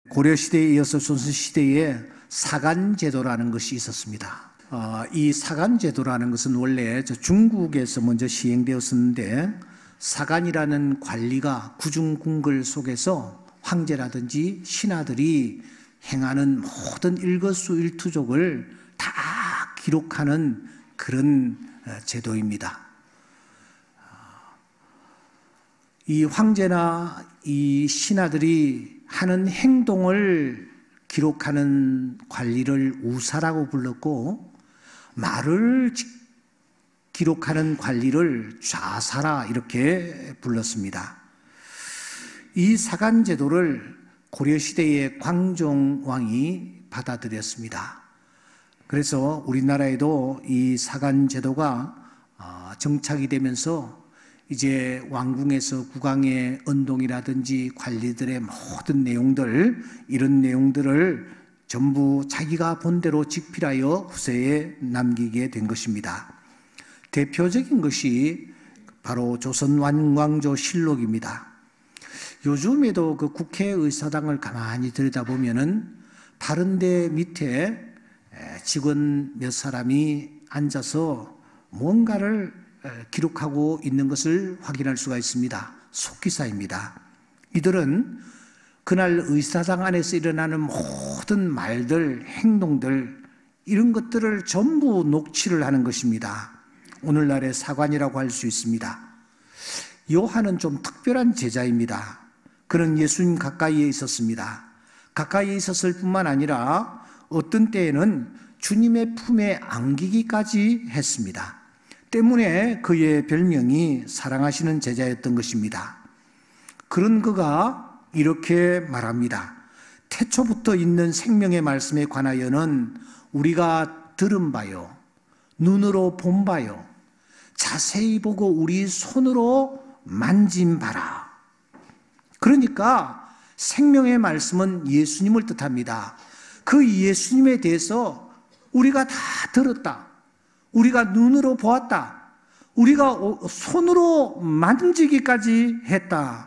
고려시대에 이어서 조선시대에 사간제도라는 것이 있었습니다. 이 사간제도라는 것은 원래 중국에서 먼저 시행되었었는데, 사간이라는 관리가 구중궁궐 속에서 황제라든지 신하들이 행하는 모든 일거수일투족을 다 기록하는 그런 제도입니다. 이 황제나 이 신하들이 하는 행동을 기록하는 관리를 우사라고 불렀고, 말을 기록하는 관리를 좌사라 이렇게 불렀습니다. 이 사간제도를 고려시대의 광종왕이 받아들였습니다. 그래서 우리나라에도 이 사간제도가 정착이 되면서 이제 왕궁에서 국왕의 언동이라든지 관리들의 모든 내용들, 이런 내용들을 전부 자기가 본대로 집필하여 후세에 남기게 된 것입니다. 대표적인 것이 바로 조선왕조 실록입니다. 요즘에도 그 국회의사당을 가만히 들여다보면은 바른대 밑에 직원 몇 사람이 앉아서 뭔가를 기록하고 있는 것을 확인할 수가 있습니다. 속기사입니다. 이들은 그날 의사당 안에서 일어나는 모든 말들, 행동들, 이런 것들을 전부 녹취를 하는 것입니다. 오늘날의 사관이라고 할 수 있습니다. 요한은 좀 특별한 제자입니다. 그는 예수님 가까이에 있었습니다. 가까이에 있었을 뿐만 아니라 어떤 때에는 주님의 품에 안기기까지 했습니다. 때문에 그의 별명이 사랑하시는 제자였던 것입니다. 그런 그가 이렇게 말합니다. 태초부터 있는 생명의 말씀에 관하여는 우리가 들은 바요, 눈으로 본 바요, 자세히 보고 우리 손으로 만진 바라. 그러니까 생명의 말씀은 예수님을 뜻합니다. 그 예수님에 대해서 우리가 다 들었다, 우리가 눈으로 보았다, 우리가 손으로 만지기까지 했다,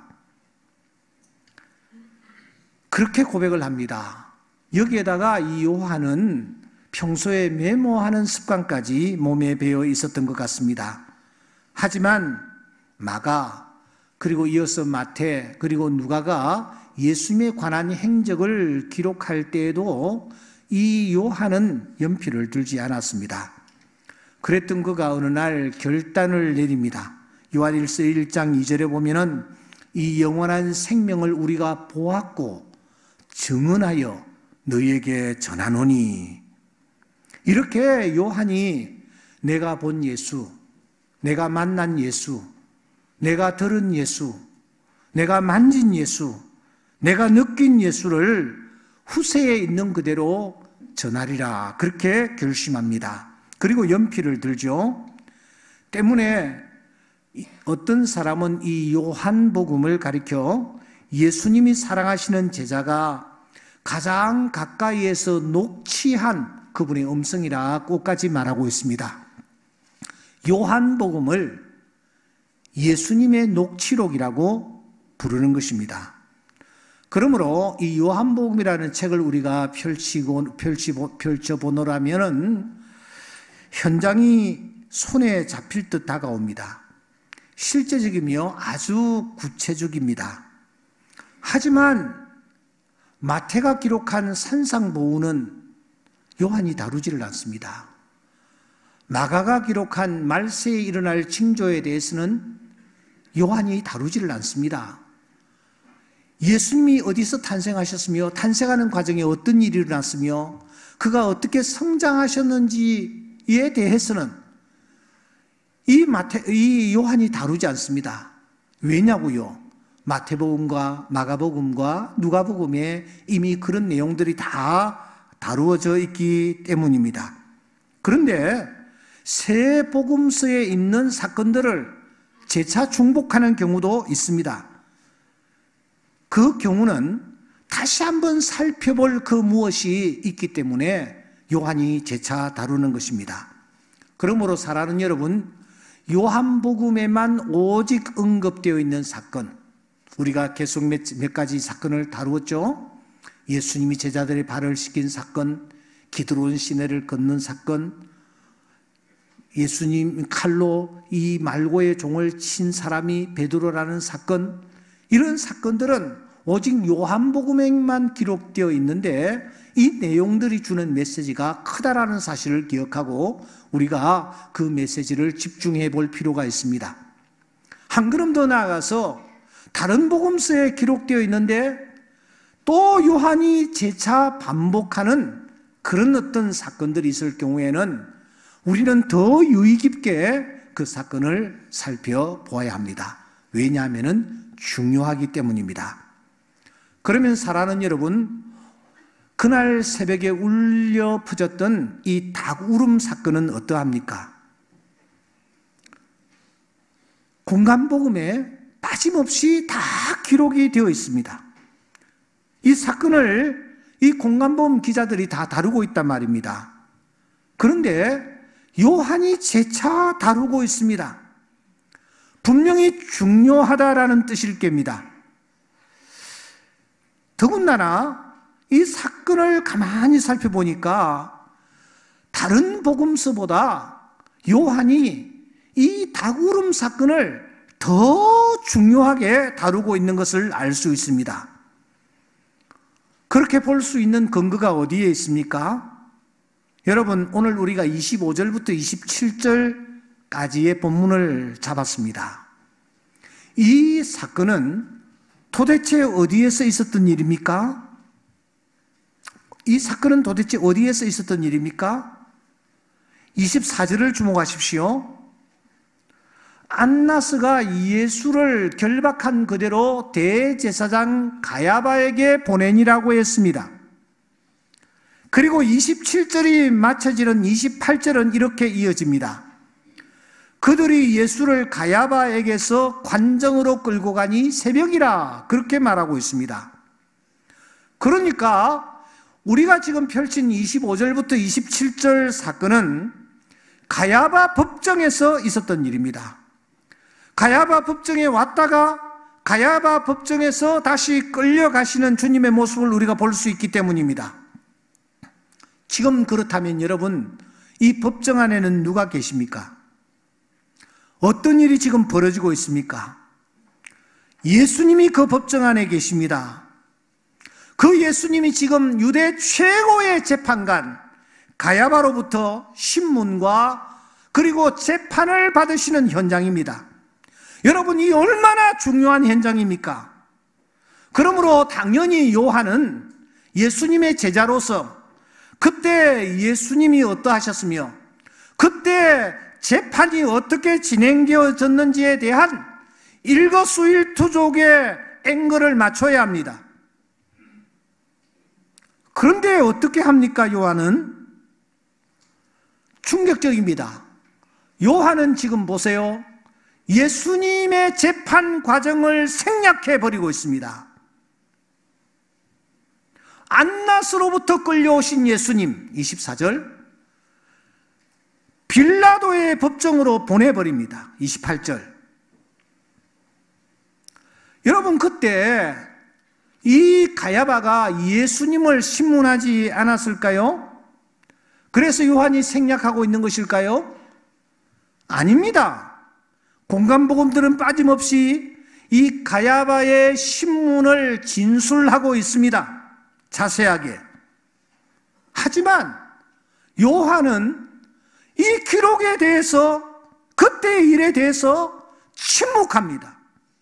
그렇게 고백을 합니다. 여기에다가 이 요한은 평소에 메모하는 습관까지 몸에 배어 있었던 것 같습니다. 하지만 마가, 그리고 이어서 마태, 그리고 누가가 예수님에 관한 행적을 기록할 때에도 이 요한은 연필을 들지 않았습니다. 그랬던 그가 어느 날 결단을 내립니다. 요한일서 1장 2절에 보면은 이 영원한 생명을 우리가 보았고 증언하여 너희에게 전하노니, 이렇게 요한이 내가 본 예수, 내가 만난 예수, 내가 들은 예수, 내가 만진 예수, 내가 느낀 예수를 후세에 있는 그대로 전하리라, 그렇게 결심합니다. 그리고 연필을 들죠. 때문에 어떤 사람은 이 요한복음을 가리켜 예수님이 사랑하시는 제자가 가장 가까이에서 녹취한 그분의 음성이라 꼭까지 말하고 있습니다. 요한복음을 예수님의 녹취록이라고 부르는 것입니다. 그러므로 이 요한복음이라는 책을 우리가 펼쳐보노라면은 현장이 손에 잡힐 듯 다가옵니다. 실제적이며 아주 구체적입니다. 하지만 마태가 기록한 산상보훈은 요한이 다루지를 않습니다. 마가가 기록한 말세에 일어날 징조에 대해서는 요한이 다루지를 않습니다. 예수님이 어디서 탄생하셨으며 탄생하는 과정에 어떤 일이 일어났으며 그가 어떻게 성장하셨는지에 대해서는 이 요한이 다루지 않습니다. 왜냐고요? 마태복음과 마가복음과 누가복음에 이미 그런 내용들이 다 다루어져 있기 때문입니다. 그런데 새 복음서에 있는 사건들을 재차 중복하는 경우도 있습니다. 그 경우는 다시 한번 살펴볼 그 무엇이 있기 때문에 요한이 재차 다루는 것입니다. 그러므로 사랑하는 여러분, 요한복음에만 오직 언급되어 있는 사건, 우리가 계속 몇 가지 사건을 다루었죠. 예수님이 제자들의 발을 씻긴 사건, 기드론 시내를 걷는 사건, 예수님 칼로 이 말고의 종을 친 사람이 베드로라는 사건, 이런 사건들은 오직 요한복음에만 기록되어 있는데 이 내용들이 주는 메시지가 크다라는 사실을 기억하고 우리가 그 메시지를 집중해 볼 필요가 있습니다. 한 걸음 더 나아가서 다른 복음서에 기록되어 있는데 또 요한이 재차 반복하는 그런 어떤 사건들이 있을 경우에는 우리는 더 유의 깊게 그 사건을 살펴보아야 합니다. 왜냐하면 중요하기 때문입니다. 그러면 사랑하는 여러분, 그날 새벽에 울려 퍼졌던 이 닭울음 사건은 어떠합니까? 공간복음에 빠짐없이 다 기록이 되어 있습니다. 이 사건을 이 공간복음 기자들이 다 다루고 있단 말입니다. 그런데 요한이 재차 다루고 있습니다. 분명히 중요하다라는 뜻일 겁니다. 더군다나 이 사건을 가만히 살펴보니까 다른 복음서보다 요한이 이 닭울음 사건을 더 중요하게 다루고 있는 것을 알 수 있습니다. 그렇게 볼 수 있는 근거가 어디에 있습니까? 여러분, 오늘 우리가 25절부터 27절까지의 본문을 잡았습니다. 이 사건은 도대체 어디에서 있었던 일입니까? 이 사건은 도대체 어디에서 있었던 일입니까? 24절을 주목하십시오. 안나스가 예수를 결박한 그대로 대제사장 가야바에게 보내니라고 했습니다. 그리고 27절이 맞춰지는 28절은 이렇게 이어집니다. 그들이 예수를 가야바에게서 관정으로 끌고 가니 새벽이라 그렇게 말하고 있습니다. 그러니까 우리가 지금 펼친 25절부터 27절 사건은 가야바 법정에서 있었던 일입니다. 가야바 법정에 왔다가 가야바 법정에서 다시 끌려가시는 주님의 모습을 우리가 볼 수 있기 때문입니다. 지금 그렇다면 여러분, 이 법정 안에는 누가 계십니까? 어떤 일이 지금 벌어지고 있습니까? 예수님이 그 법정 안에 계십니다. 그 예수님이 지금 유대 최고의 재판관 가야바로부터 신문과 그리고 재판을 받으시는 현장입니다. 여러분, 이 얼마나 중요한 현장입니까? 그러므로 당연히 요한은 예수님의 제자로서 그때 예수님이 어떠하셨으며 그때 재판이 어떻게 진행되어졌는지에 대한 일거수일투족의 앵글을 맞춰야 합니다. 그런데 어떻게 합니까? 요한은 충격적입니다. 요한은 지금 보세요. 예수님의 재판 과정을 생략해버리고 있습니다. 안나스로부터 끌려오신 예수님, 24절, 빌라도의 법정으로 보내버립니다. 28절. 여러분, 그때 이 가야바가 예수님을 신문하지 않았을까요? 그래서 요한이 생략하고 있는 것일까요? 아닙니다. 공간복음들은 빠짐없이 이 가야바의 신문을 진술하고 있습니다. 자세하게. 하지만 요한은 이 기록에 대해서, 그때의 일에 대해서 침묵합니다.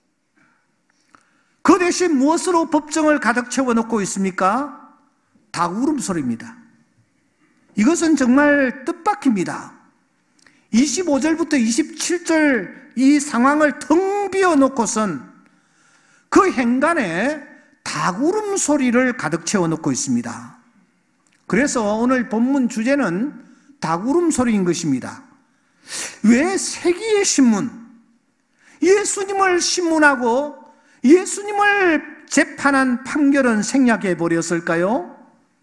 그 대신 무엇으로 법정을 가득 채워놓고 있습니까? 닭울음소리입니다. 이것은 정말 뜻밖입니다. 25절부터 27절 이 상황을 텅 비워놓고선 그 행간에 닭울음소리를 가득 채워놓고 있습니다. 그래서 오늘 본문 주제는 닭울음소리인 것입니다. 왜 세기의 신문, 예수님을 신문하고 예수님을 재판한 판결은 생략해 버렸을까요?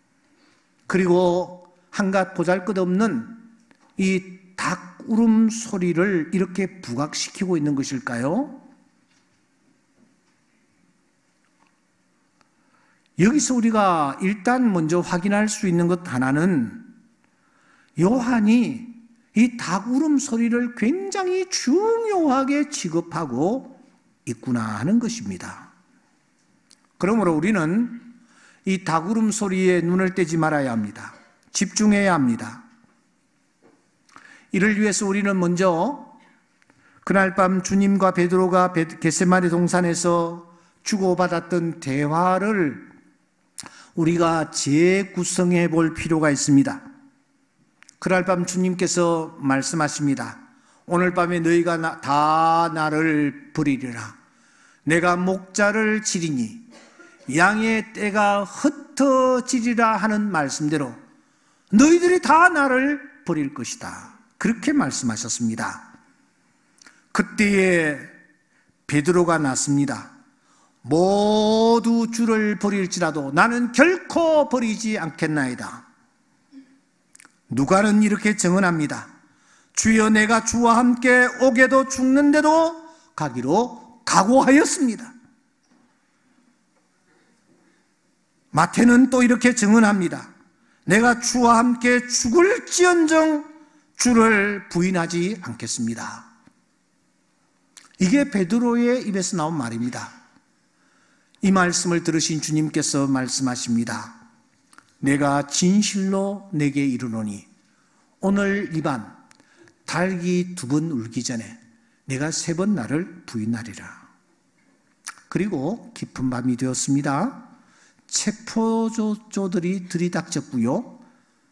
그리고 한갓 보잘것없는 이 닭울음소리를 이렇게 부각시키고 있는 것일까요? 여기서 우리가 일단 먼저 확인할 수 있는 것 하나는 요한이 이 닭 울음소리를 굉장히 중요하게 취급하고 있구나 하는 것입니다. 그러므로 우리는 이 닭 울음소리에 눈을 떼지 말아야 합니다. 집중해야 합니다. 이를 위해서 우리는 먼저 그날 밤 주님과 베드로가 겟세마네 동산에서 주고받았던 대화를 우리가 재구성해 볼 필요가 있습니다. 그날 밤 주님께서 말씀하십니다. 오늘 밤에 너희가 다 나를 버리리라. 내가 목자를 치리니 양의 떼가 흩어지리라 하는 말씀대로 너희들이 다 나를 버릴 것이다. 그렇게 말씀하셨습니다. 그때에 베드로가 났습니다. 모두 주를 버릴지라도 나는 결코 버리지 않겠나이다. 누가는 이렇게 증언합니다. 주여 내가 주와 함께 오게도 죽는데도 가기로 각오하였습니다. 마태는 또 이렇게 증언합니다. 내가 주와 함께 죽을지언정 주를 부인하지 않겠습니다. 이게 베드로의 입에서 나온 말입니다. 이 말씀을 들으신 주님께서 말씀하십니다. 내가 진실로 내게 이르노니 오늘 이 밤 닭이 2번 울기 전에 내가 3번 나를 부인하리라. 그리고 깊은 밤이 되었습니다. 체포조들이 들이닥쳤고요.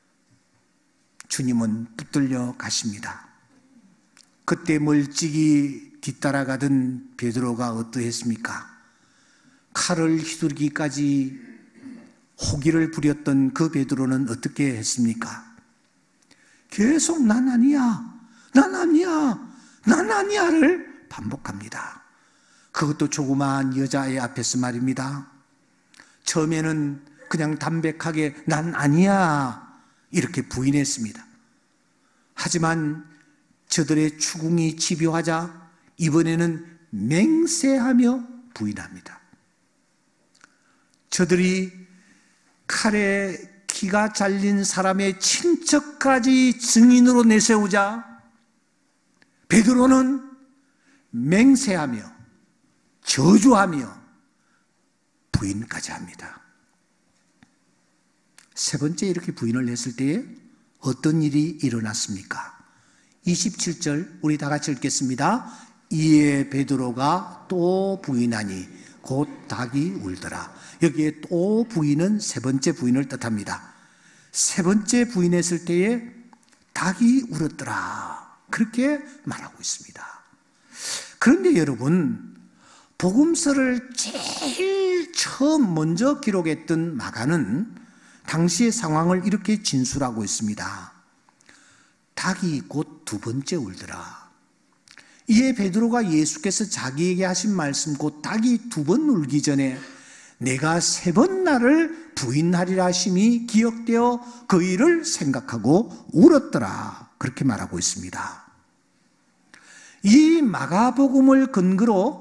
주님은 붙들려 가십니다. 그때 멀찍이 뒤따라가던 베드로가 어떠했습니까? 칼을 휘두르기까지 호기를 부렸던 그 베드로는 어떻게 했습니까? 계속 난 아니야, 난 아니야, 난 아니야를 반복합니다. 그것도 조그마한 여자애 앞에서 말입니다. 처음에는 그냥 담백하게 난 아니야 이렇게 부인했습니다. 하지만 저들의 추궁이 집요하자 이번에는 맹세하며 부인합니다. 저들이 칼에 기가 잘린 사람의 친척까지 증인으로 내세우자 베드로는 맹세하며 저주하며 부인까지 합니다. 3번째 이렇게 부인을 했을 때에 어떤 일이 일어났습니까? 27절 우리 다 같이 읽겠습니다. 이에 베드로가 또 부인하니 곧 닭이 울더라. 여기에 또 부인은 3번째 부인을 뜻합니다. 3번째 부인했을 때에 닭이 울었더라. 그렇게 말하고 있습니다. 그런데 여러분, 복음서를 제일 처음 먼저 기록했던 마가는 당시의 상황을 이렇게 진술하고 있습니다. 닭이 곧 2번째 울더라. 이에 베드로가 예수께서 자기에게 하신 말씀 곧 닭이 2번 울기 전에 내가 3번 나를 부인하리라 하심이 기억되어 그 일을 생각하고 울었더라. 그렇게 말하고 있습니다. 이 마가복음을 근거로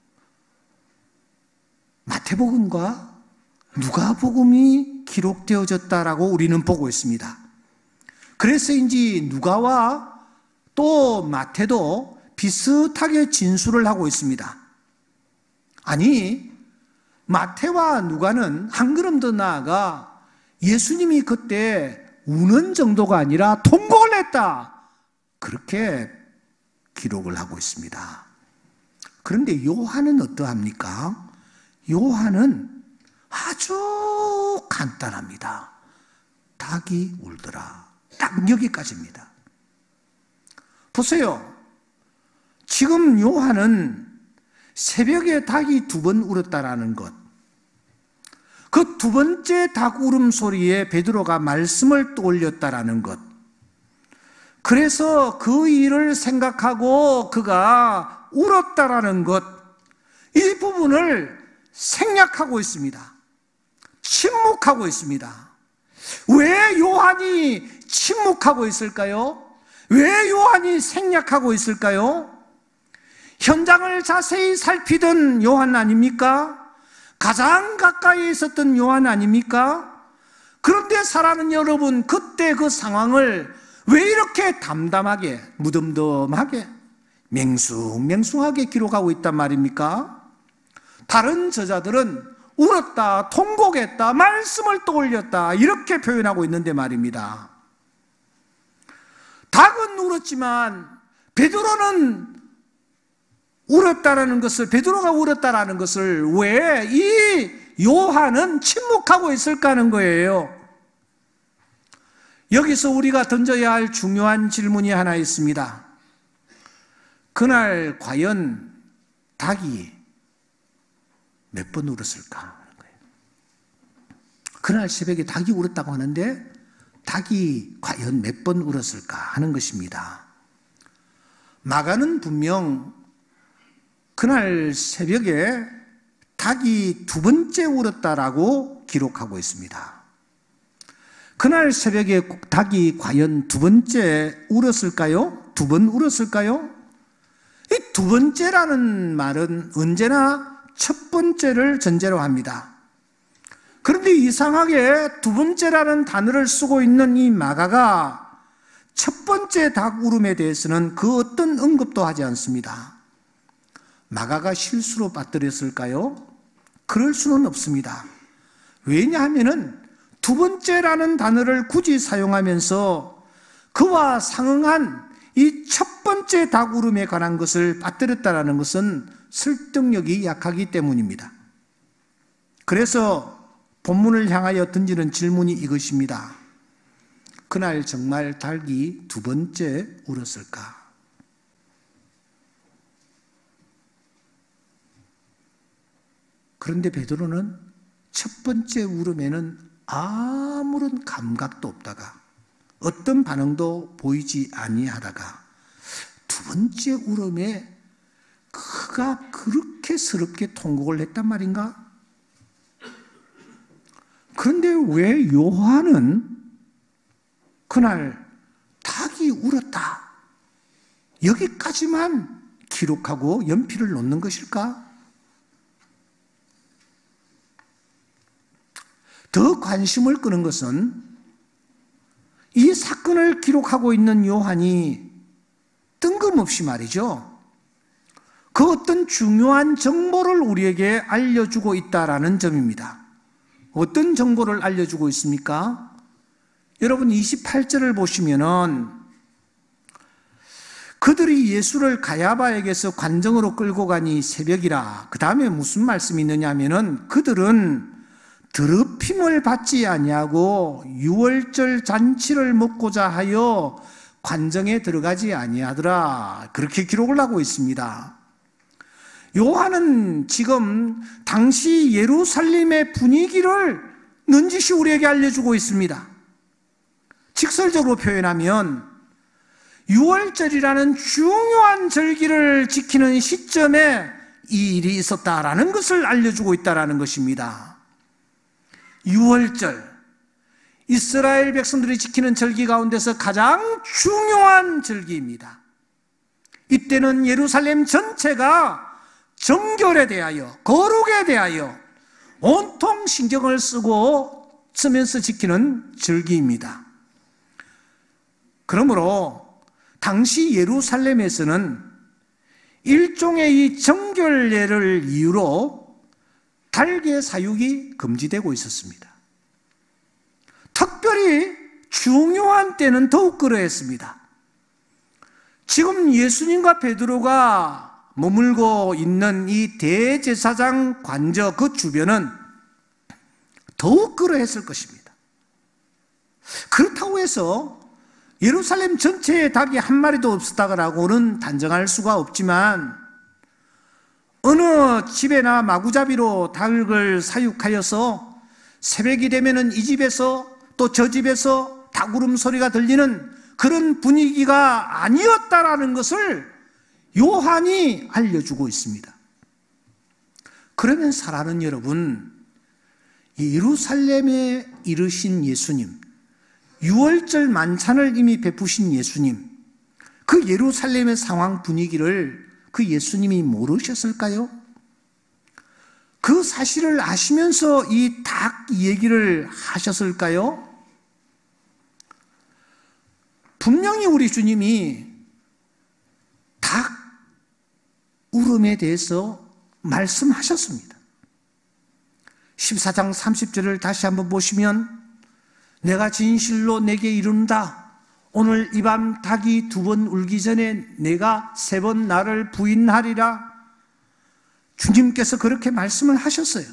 마태복음과 누가복음이 기록되어졌다라고 우리는 보고 있습니다. 그래서인지 누가와 또 마태도 비슷하게 진술을 하고 있습니다. 아니, 마태와 누가는 한 걸음 더 나아가 예수님이 그때 우는 정도가 아니라 통곡을 했다. 그렇게 기록을 하고 있습니다. 그런데 요한은 어떠합니까? 요한은 아주 간단합니다. 닭이 울더라. 딱 여기까지입니다. 보세요. 지금 요한은 새벽에 닭이 2번 울었다라는 것, 그 2번째 닭 울음소리에 베드로가 말씀을 떠올렸다라는 것, 그래서 그 일을 생각하고 그가 울었다라는 것, 이 부분을 생략하고 있습니다. 침묵하고 있습니다. 왜 요한이 침묵하고 있을까요? 왜 요한이 생략하고 있을까요? 현장을 자세히 살피던 요한 아닙니까? 가장 가까이 있었던 요한 아닙니까? 그런데 사랑하는 여러분, 그때 그 상황을 왜 이렇게 담담하게, 무덤덤하게, 맹숭맹숭하게 기록하고 있단 말입니까? 다른 저자들은 울었다, 통곡했다, 말씀을 떠올렸다 이렇게 표현하고 있는데 말입니다. 닭은 울었지만 베드로가 울었다라는 것을 왜 이 요한은 침묵하고 있을까 하는 거예요. 여기서 우리가 던져야 할 중요한 질문이 하나 있습니다. 그날 과연 닭이 몇 번 울었을까 하는 거예요. 그날 새벽에 닭이 울었다고 하는데 닭이 과연 몇 번 울었을까 하는 것입니다. 마가는 분명 그날 새벽에 닭이 두 번째 울었다라고 기록하고 있습니다. 그날 새벽에 닭이 과연 두 번째 울었을까요? 두 번 울었을까요? 이 두 번째라는 말은 언제나 첫 번째를 전제로 합니다. 그런데 이상하게 두 번째라는 단어를 쓰고 있는 이 마가가 첫 번째 닭 울음에 대해서는 그 어떤 언급도 하지 않습니다. 마가가 실수로 빠뜨렸을까요? 그럴 수는 없습니다. 왜냐하면 두 번째라는 단어를 굳이 사용하면서 그와 상응한 이 첫 번째 닭 울음에 관한 것을 빠뜨렸다는 것은 설득력이 약하기 때문입니다. 그래서 본문을 향하여 던지는 질문이 이것입니다. 그날 정말 닭이 두 번째 울었을까? 그런데 베드로는 첫 번째 울음에는 아무런 감각도 없다가 어떤 반응도 보이지 아니하다가 두 번째 울음에 그가 그렇게 스럽게 통곡을 했단 말인가? 그런데 왜 요한은 그날 닭이 울었다 여기까지만 기록하고 연필을 놓는 것일까? 더 관심을 끄는 것은 이 사건을 기록하고 있는 요한이 뜬금없이 말이죠, 그 어떤 중요한 정보를 우리에게 알려주고 있다라는 점입니다. 어떤 정보를 알려주고 있습니까? 여러분 28절을 보시면은 그들이 예수를 가야바에게서 관정으로 끌고 가니 새벽이라. 그 다음에 무슨 말씀이 있느냐 하면은 그들은 더럽힘을 받지 아니하고 유월절 잔치를 먹고자 하여 관정에 들어가지 아니하더라. 그렇게 기록을 하고 있습니다. 요한은 지금 당시 예루살렘의 분위기를 넌지시 우리에게 알려주고 있습니다. 직설적으로 표현하면 유월절이라는 중요한 절기를 지키는 시점에 이 일이 있었다라는 것을 알려주고 있다는 것입니다. 유월절, 이스라엘 백성들이 지키는 절기 가운데서 가장 중요한 절기입니다. 이때는 예루살렘 전체가 정결에 대하여, 거룩에 대하여 온통 신경을 쓰면서 지키는 절기입니다. 그러므로 당시 예루살렘에서는 일종의 이 정결례를 이유로 달개 사육이 금지되고 있었습니다. 특별히 중요한 때는 더욱 그러했습니다. 지금 예수님과 베드로가 머물고 있는 이 대제사장 관저 그 주변은 더욱 그러했을 것입니다. 그렇다고 해서 예루살렘 전체에 닭이 한 마리도 없었다고는 단정할 수가 없지만 어느 집에나 마구잡이로 닭을 사육하여서 새벽이 되면은 이 집에서 또 저 집에서 닭 울음소리가 들리는 그런 분위기가 아니었다라는 것을 요한이 알려주고 있습니다. 그러면 사랑하는 여러분, 예루살렘에 이르신 예수님, 유월절 만찬을 이미 베푸신 예수님, 그 예루살렘의 상황 분위기를 그 예수님이 모르셨을까요? 그 사실을 아시면서 이 닭 얘기를 하셨을까요? 분명히 우리 주님이 닭 울음에 대해서 말씀하셨습니다. 14장 30절을 다시 한번 보시면 내가 진실로 내게 이룬다. 오늘 이 밤 닭이 2번 울기 전에 내가 3번 나를 부인하리라. 주님께서 그렇게 말씀을 하셨어요.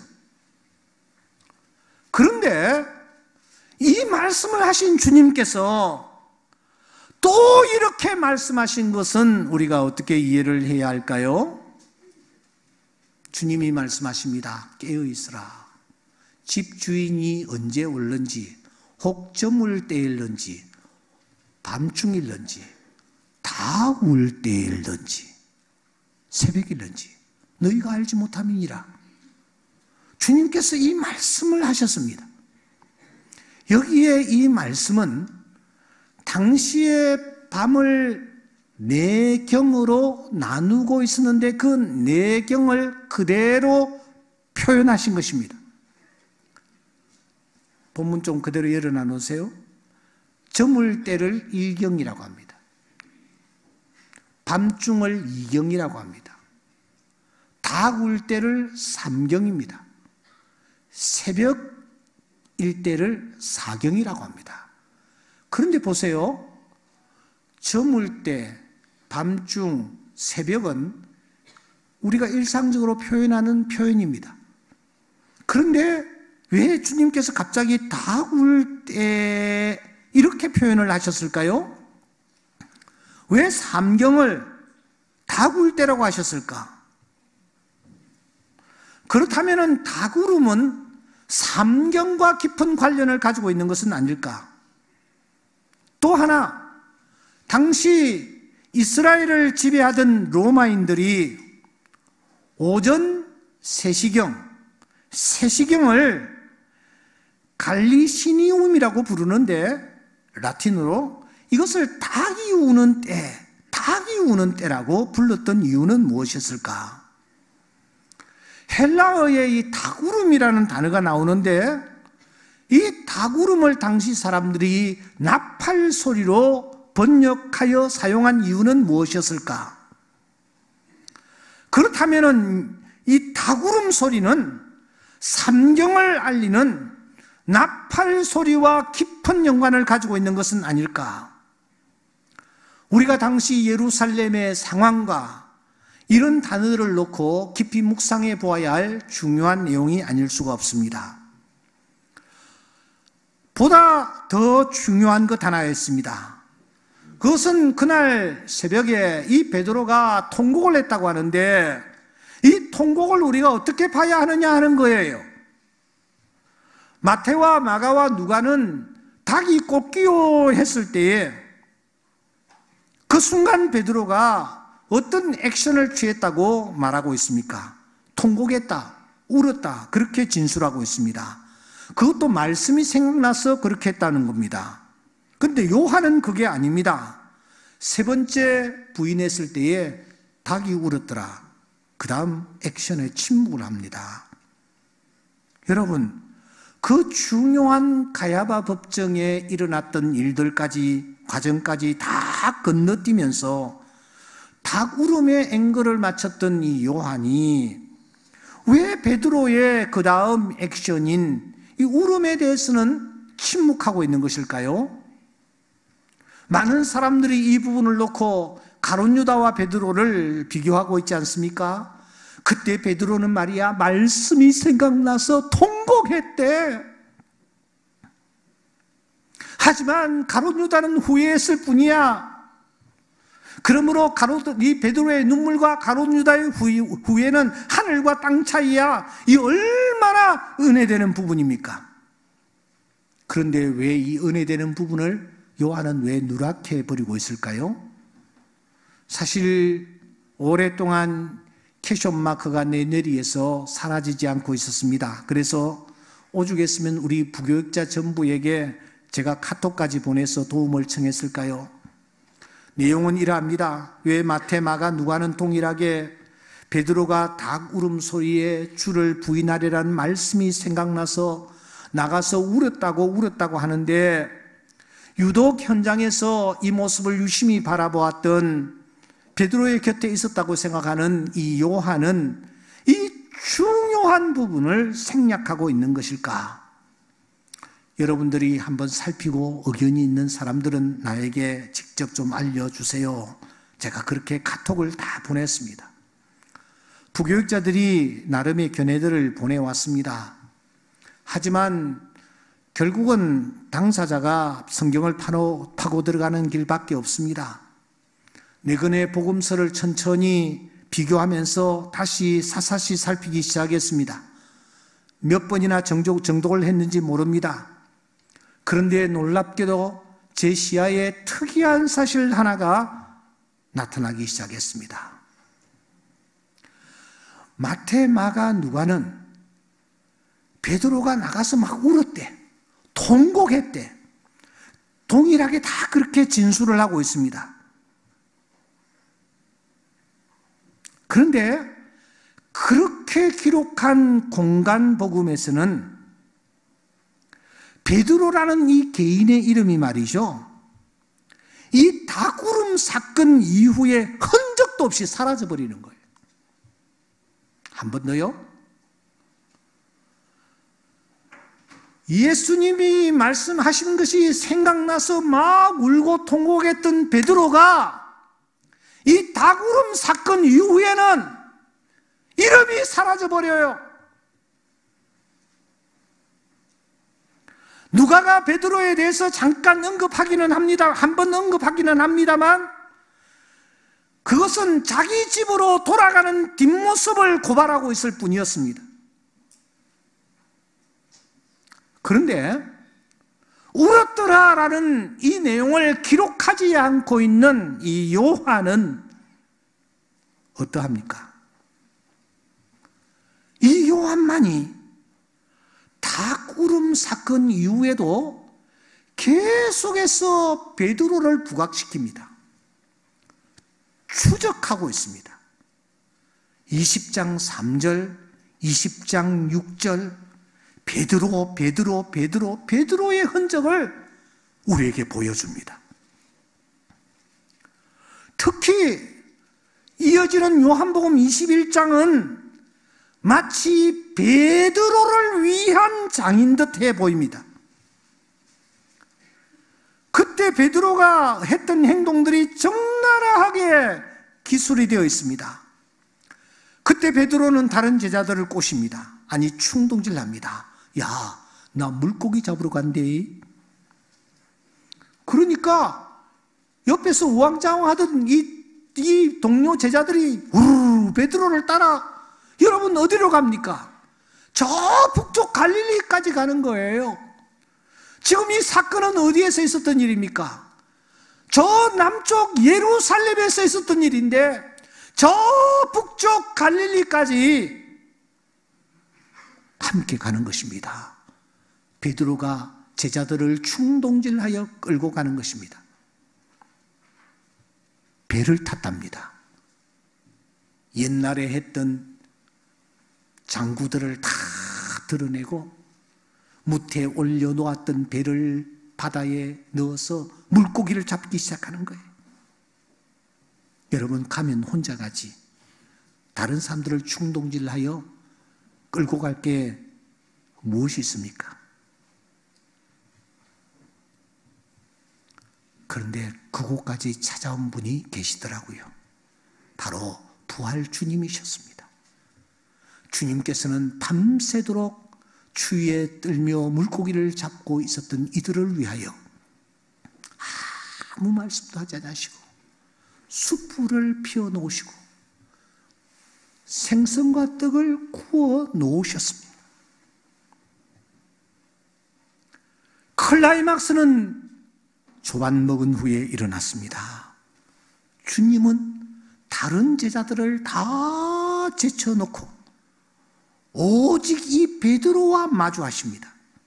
그런데 이 말씀을 하신 주님께서 또 이렇게 말씀하신 것은 우리가 어떻게 이해를 해야 할까요? 주님이 말씀하십니다. 깨어 있으라. 집주인이 언제 올는지, 혹 저물 때일는지, 밤중일는지, 다 울 때일는지, 새벽일는지 너희가 알지 못함이니라. 주님께서 이 말씀을 하셨습니다. 여기에 이 말씀은 당시의 밤을 4경으로 나누고 있었는데 그 4경을 그대로 표현하신 것입니다. 본문 좀 그대로 열어놔 놓으세요. 저물 때를 1경이라고 합니다. 밤중을 2경이라고 합니다. 닭 울 때를 3경입니다. 새벽 일때를 4경이라고 합니다. 그런데 보세요. 저물 때, 밤중, 새벽은 우리가 일상적으로 표현하는 표현입니다. 그런데 왜 주님께서 갑자기 닭 울 때 이렇게 표현을 하셨을까요? 왜 3경을 닭 울 때라고 하셨을까? 그렇다면 닭 울음은 3경과 깊은 관련을 가지고 있는 것은 아닐까? 또 하나, 당시 이스라엘을 지배하던 로마인들이 오전 3시경, 3시경을 갈리시니움이라고 부르는데 라틴어로 이것을 닭이 우는 때라고 불렀던 이유는 무엇이었을까? 헬라어에 이 닭울음이라는 단어가 나오는데 이 닭울음을 당시 사람들이 나팔 소리로 번역하여 사용한 이유는 무엇이었을까? 그렇다면 이 닭울음 소리는 삼경을 알리는 나팔 소리와 깊은 연관을 가지고 있는 것은 아닐까? 우리가 당시 예루살렘의 상황과 이런 단어들을 놓고 깊이 묵상해 보아야 할 중요한 내용이 아닐 수가 없습니다. 보다 더 중요한 것 하나 있습니다. 그것은 그날 새벽에 이 베드로가 통곡을 했다고 하는데 이 통곡을 우리가 어떻게 봐야 하느냐 하는 거예요. 마태와 마가와 누가는 닭이 꽂기요 했을 때에 그 순간 베드로가 어떤 액션을 취했다고 말하고 있습니까? 통곡했다, 울었다, 그렇게 진술하고 있습니다. 그것도 말씀이 생각나서 그렇게 했다는 겁니다. 그런데 요한은 그게 아닙니다. 3번째 부인했을 때에 닭이 울었더라. 그 다음 액션에 침묵을 합니다. 여러분, 그 중요한 가야바 법정에 일어났던 일들까지, 과정까지 다 건너뛰면서 닭 울음에 앵글을 맞췄던 이 요한이 왜 베드로의 그 다음 액션인 이 울음에 대해서는 침묵하고 있는 것일까요? 많은 사람들이 이 부분을 놓고 가룟 유다와 베드로를 비교하고 있지 않습니까? 그때 베드로는 말이야 말씀이 생각나서 통곡했대. 하지만 가룟 유다는 후회했을 뿐이야. 그러므로 이 베드로의 눈물과 가룟 유다의 후회는 하늘과 땅 차이야. 이 얼마나 은혜되는 부분입니까? 그런데 왜 이 은혜되는 부분을 요한은 왜 누락해 버리고 있을까요? 사실 오랫동안 캐션 마크가 내 뇌리에서 사라지지 않고 있었습니다. 그래서 오죽했으면 우리 부교육자 전부에게 제가 카톡까지 보내서 도움을 청했을까요? 내용은 이러합니다. 왜 마태, 마가, 누가는 동일하게 베드로가 닭 울음소리에 주를 부인하리라는 말씀이 생각나서 나가서 울었다고 하는데, 유독 현장에서 이 모습을 유심히 바라보았던 베드로의 곁에 있었다고 생각하는 이 요한은 이 중요한 부분을 생략하고 있는 것일까? 여러분들이 한번 살피고 의견이 있는 사람들은 나에게 직접 좀 알려주세요. 제가 그렇게 카톡을 다 보냈습니다. 부교육자들이 나름의 견해들을 보내왔습니다. 하지만 결국은 당사자가 성경을 파고 들어가는 길밖에 없습니다. 네 권의 복음서를 천천히 비교하면서 다시 사사시 살피기 시작했습니다. 몇 번이나 정독을 했는지 모릅니다. 그런데 놀랍게도 제 시야에 특이한 사실 하나가 나타나기 시작했습니다. 마태, 마가, 누가는 베드로가 나가서 막 울었대. 통곡했대. 동일하게 다 그렇게 진술을 하고 있습니다. 그런데 그렇게 기록한 공간복음에서는 베드로라는 이 개인의 이름이 말이죠, 이 닭울음 사건 이후에 흔적도 없이 사라져버리는 거예요. 한 번 더요. 예수님이 말씀하신 것이 생각나서 막 울고 통곡했던 베드로가 이 닭울음 사건 이후에는 이름이 사라져버려요. 누가가 베드로에 대해서 잠깐 언급하기는 합니다. 한 번 언급하기는 합니다만 그것은 자기 집으로 돌아가는 뒷모습을 고발하고 있을 뿐이었습니다. 그런데 울었더라라는 이 내용을 기록하지 않고 있는 이 요한은 어떠합니까? 이 요한만이 닭울음 사건 이후에도 계속해서 베드로를 부각시킵니다. 추적하고 있습니다. 20장 3절, 20장 6절, 베드로의 흔적을 우리에게 보여줍니다. 특히 이어지는 요한복음 21장은 마치 베드로를 위한 장인 듯 해 보입니다. 그때 베드로가 했던 행동들이 적나라하게 기술이 되어 있습니다. 그때 베드로는 다른 제자들을 꼬십니다. 아니, 충동질합니다. 야, 나 물고기 잡으러 간대. 그러니까 옆에서 우왕좌왕 하던 이 동료 제자들이 우르르 베드로를 따라, 여러분 어디로 갑니까? 저 북쪽 갈릴리까지 가는 거예요. 지금 이 사건은 어디에서 있었던 일입니까? 저 남쪽 예루살렘에서 있었던 일인데 저 북쪽 갈릴리까지 함께 가는 것입니다. 베드로가 제자들을 충동질하여 끌고 가는 것입니다. 배를 탔답니다. 옛날에 했던 장구들을 다 드러내고 무태에 올려놓았던 배를 바다에 넣어서 물고기를 잡기 시작하는 거예요. 여러분, 가면 혼자 가지 다른 사람들을 충동질하여 끌고 갈 게 무엇이 있습니까? 그런데 그곳까지 찾아온 분이 계시더라고요. 바로 부활 주님이셨습니다. 주님께서는 밤새도록 추위에 떨며 물고기를 잡고 있었던 이들을 위하여 아무 말씀도 하지 않으시고 숯불을 피워 놓으시고 생선과 떡을 구워 놓으셨습니다. 클라이막스는 조반 먹은 후에 일어났습니다. 주님은 다른 제자들을 다 제쳐놓고 오직 이 베드로와 마주하십니다.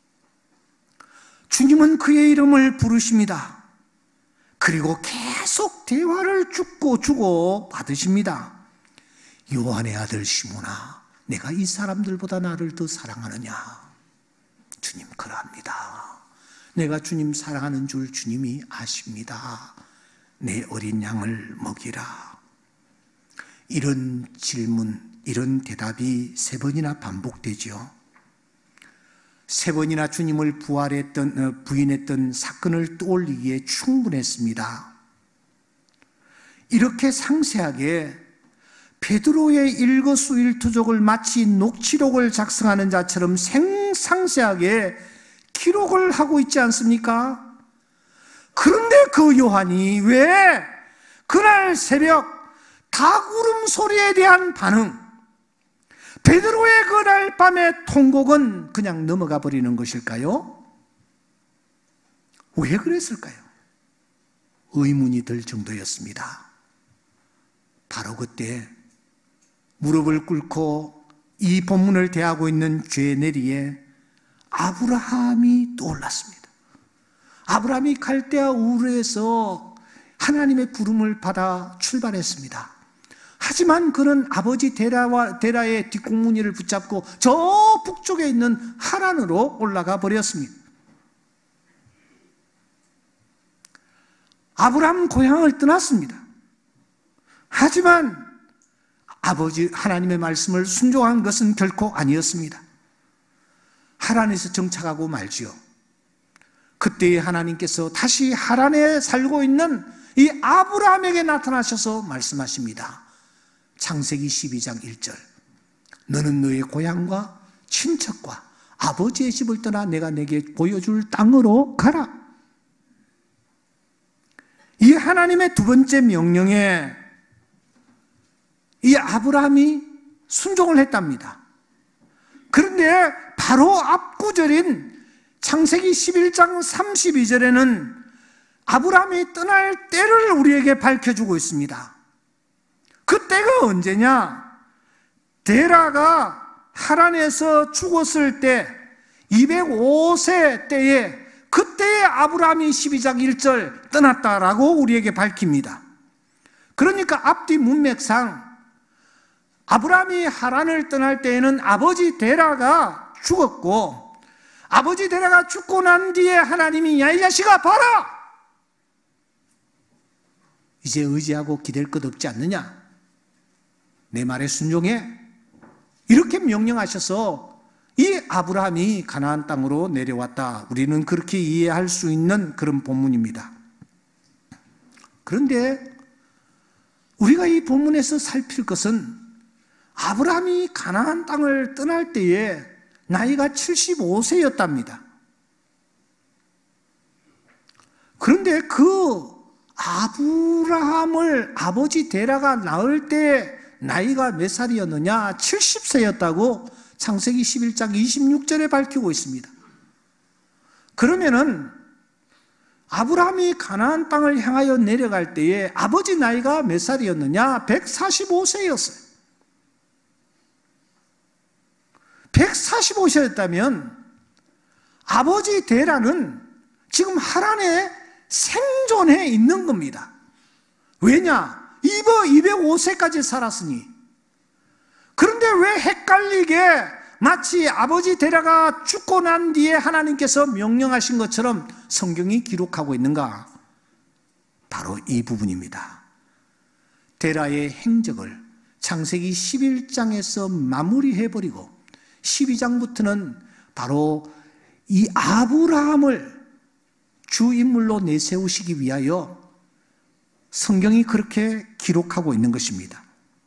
주님은 그의 이름을 부르십니다. 그리고 계속 대화를 주고 받으십니다. 요한의 아들 시몬아, 내가 이 사람들보다 나를 더 사랑하느냐? 주님 그러합니다. 내가 주님 사랑하는 줄 주님이 아십니다. 내 어린 양을 먹이라. 이런 질문, 이런 대답이 3번이나 반복되죠. 3번이나 주님을 부인했던 사건을 떠올리기에 충분했습니다. 이렇게 상세하게 베드로의 일거수일투족을 마치 녹취록을 작성하는 자처럼 상세하게 기록을 하고 있지 않습니까? 그런데 그 요한이 왜 그날 새벽 닭울음 소리에 대한 반응, 베드로의 그날 밤의 통곡은 그냥 넘어가 버리는 것일까요? 왜 그랬을까요? 의문이 들 정도였습니다. 바로 그때 무릎을 꿇고 이 본문을 대하고 있는 죄내리에 아브라함이 떠올랐습니다. 아브라함이 갈대아 우르에서 하나님의 부름을 받아 출발했습니다. 하지만 그는 아버지 데라의 뒷공무니를 붙잡고 저 북쪽에 있는 하란으로 올라가 버렸습니다. 아브라함 고향을 떠났습니다. 하지만 아버지 하나님의 말씀을 순종한 것은 결코 아니었습니다. 하란에서 정착하고 말지요. 그때에 하나님께서 다시 하란에 살고 있는 이 아브라함에게 나타나셔서 말씀하십니다. 창세기 12장 1절, 너는 너의 고향과 친척과 아버지의 집을 떠나 내가 내게 보여줄 땅으로 가라. 이 하나님의 두 번째 명령에 이 아브라함이 순종을 했답니다. 그런데 바로 앞구절인 창세기 11장 32절에는 아브라함이 떠날 때를 우리에게 밝혀주고 있습니다. 그 때가 언제냐? 데라가 하란에서 죽었을 때 205세 때에, 그때에 아브라함이 12장 1절 떠났다라고 우리에게 밝힙니다. 그러니까 앞뒤 문맥상 아브라함이 하란을 떠날 때에는 아버지 데라가 죽었고, 아버지 데라가 죽고 난 뒤에 하나님이 야 이 자식아 봐라, 이제 의지하고 기댈 것 없지 않느냐, 내 말에 순종해, 이렇게 명령하셔서 이 아브라함이 가나안 땅으로 내려왔다. 우리는 그렇게 이해할 수 있는 그런 본문입니다. 그런데 우리가 이 본문에서 살필 것은 아브라함이 가나안 땅을 떠날 때에 나이가 75세였답니다. 그런데 그 아브라함을 아버지 데라가 낳을 때 나이가 몇 살이었느냐? 70세였다고 창세기 11장 26절에 밝히고 있습니다. 그러면은 아브라함이 가나안 땅을 향하여 내려갈 때에 아버지 나이가 몇 살이었느냐? 145세였어요. 145세였다면 아버지 데라는 지금 하란에 생존해 있는 겁니다. 왜냐? 205세까지 살았으니. 그런데 왜 헷갈리게 마치 아버지 데라가 죽고 난 뒤에 하나님께서 명령하신 것처럼 성경이 기록하고 있는가? 바로 이 부분입니다. 데라의 행적을 창세기 11장에서 마무리해버리고 12장부터는 바로 이 아브라함을 주인물로 내세우시기 위하여 성경이 그렇게 기록하고 있는 것입니다.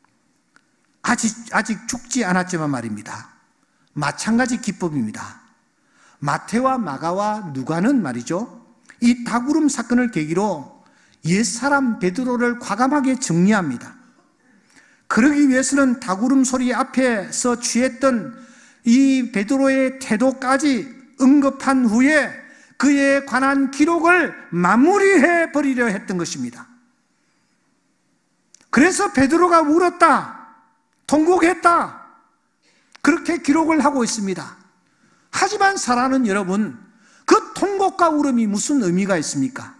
아직 죽지 않았지만 말입니다. 마찬가지 기법입니다. 마태와 마가와 누가는 말이죠, 이 닭울음 사건을 계기로 옛사람 베드로를 과감하게 정리합니다. 그러기 위해서는 닭울음 소리 앞에서 취했던 이 베드로의 태도까지 언급한 후에 그에 관한 기록을 마무리해 버리려 했던 것입니다. 그래서 베드로가 울었다, 통곡했다, 그렇게 기록을 하고 있습니다. 하지만 사랑하는 여러분, 그 통곡과 울음이 무슨 의미가 있습니까?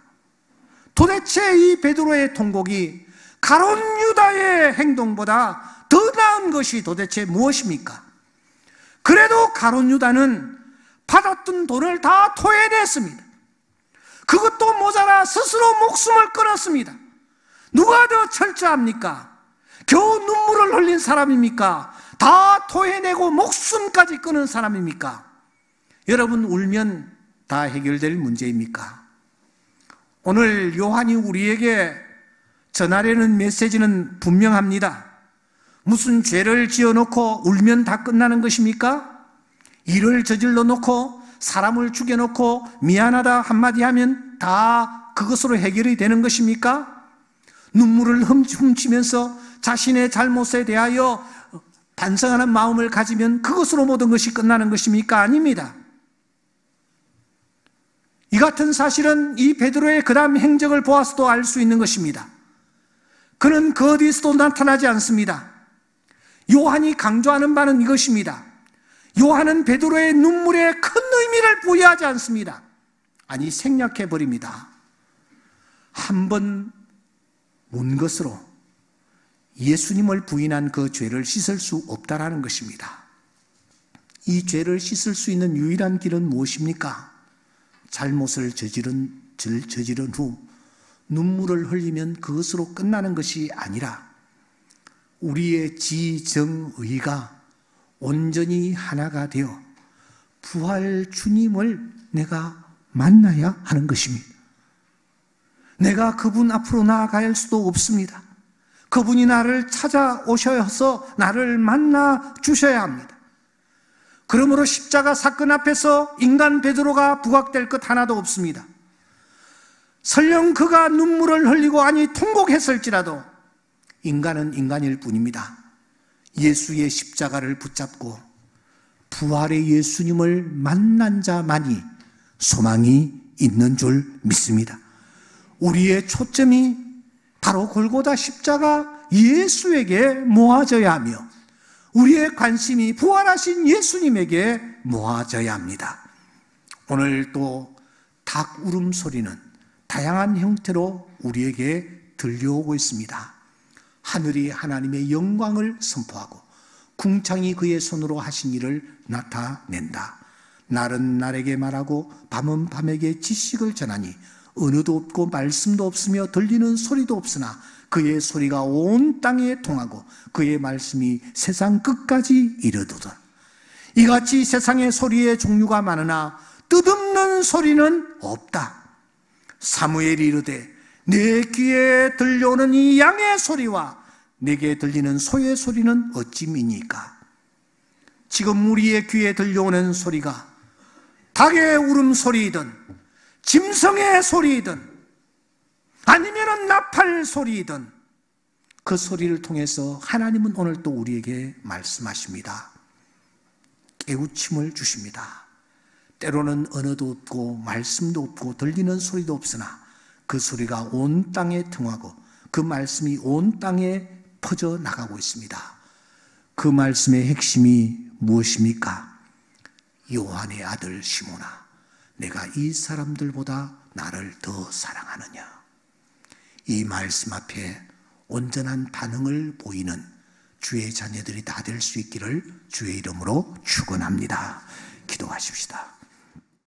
도대체 이 베드로의 통곡이 가룟 유다의 행동보다 더 받은 것이 도대체 무엇입니까? 그래도 가룟 유다는 받았던 돈을 다 토해냈습니다. 그것도 모자라 스스로 목숨을 끊었습니다. 누가 더 철저합니까? 겨우 눈물을 흘린 사람입니까? 다 토해내고 목숨까지 끊은 사람입니까? 여러분, 울면 다 해결될 문제입니까? 오늘 요한이 우리에게 전하려는 메시지는 분명합니다. 무슨 죄를 지어놓고 울면 다 끝나는 것입니까? 일을 저질러 놓고 사람을 죽여놓고 미안하다 한마디 하면 다 그것으로 해결이 되는 것입니까? 눈물을 훔치면서 자신의 잘못에 대하여 반성하는 마음을 가지면 그것으로 모든 것이 끝나는 것입니까? 아닙니다. 이 같은 사실은 이 베드로의 그 다음 행적을 보아서도 알 수 있는 것입니다. 그는 그 어디서도 나타나지 않습니다. 요한이 강조하는 바는 이것입니다. 요한은 베드로의 눈물에 큰 의미를 부여하지 않습니다. 아니, 생략해버립니다. 한 번 문 것으로 예수님을 부인한 그 죄를 씻을 수 없다라는 것입니다. 이 죄를 씻을 수 있는 유일한 길은 무엇입니까? 잘못을 저지른 후 눈물을 흘리면 그것으로 끝나는 것이 아니라 우리의 지정의가 온전히 하나가 되어 부활 주님을 내가 만나야 하는 것입니다. 내가 그분 앞으로 나아가야 할 수도 없습니다. 그분이 나를 찾아오셔서 나를 만나 주셔야 합니다. 그러므로 십자가 사건 앞에서 인간 베드로가 부각될 것 하나도 없습니다. 설령 그가 눈물을 흘리고 아니 통곡했을지라도 인간은 인간일 뿐입니다. 예수의 십자가를 붙잡고 부활의 예수님을 만난 자만이 소망이 있는 줄 믿습니다. 우리의 초점이 바로 골고다 십자가 예수에게 모아져야 하며 우리의 관심이 부활하신 예수님에게 모아져야 합니다. 오늘 또 닭 울음소리는 다양한 형태로 우리에게 들려오고 있습니다. 하늘이 하나님의 영광을 선포하고 궁창이 그의 손으로 하신 일을 나타낸다. 날은 날에게 말하고 밤은 밤에게 지식을 전하니 언어도 없고 말씀도 없으며 들리는 소리도 없으나 그의 소리가 온 땅에 통하고 그의 말씀이 세상 끝까지 이르도다. 이같이 세상의 소리의 종류가 많으나 뜻없는 소리는 없다. 사무엘이 이르되 내 귀에 들려오는 이 양의 소리와 내게 들리는 소의 소리는 어찌 미니까? 지금 우리의 귀에 들려오는 소리가 닭의 울음소리이든 짐승의 소리이든 아니면 나팔 소리이든 그 소리를 통해서 하나님은 오늘 또 우리에게 말씀하십니다. 깨우침을 주십니다. 때로는 언어도 없고 말씀도 없고 들리는 소리도 없으나 그 소리가 온 땅에 통하고 그 말씀이 온 땅에 퍼져나가고 있습니다. 그 말씀의 핵심이 무엇입니까? 요한의 아들 시몬아, 내가 이 사람들보다 나를 더 사랑하느냐? 이 말씀 앞에 온전한 반응을 보이는 주의 자녀들이 다 될 수 있기를 주의 이름으로 축원합니다. 기도하십시다.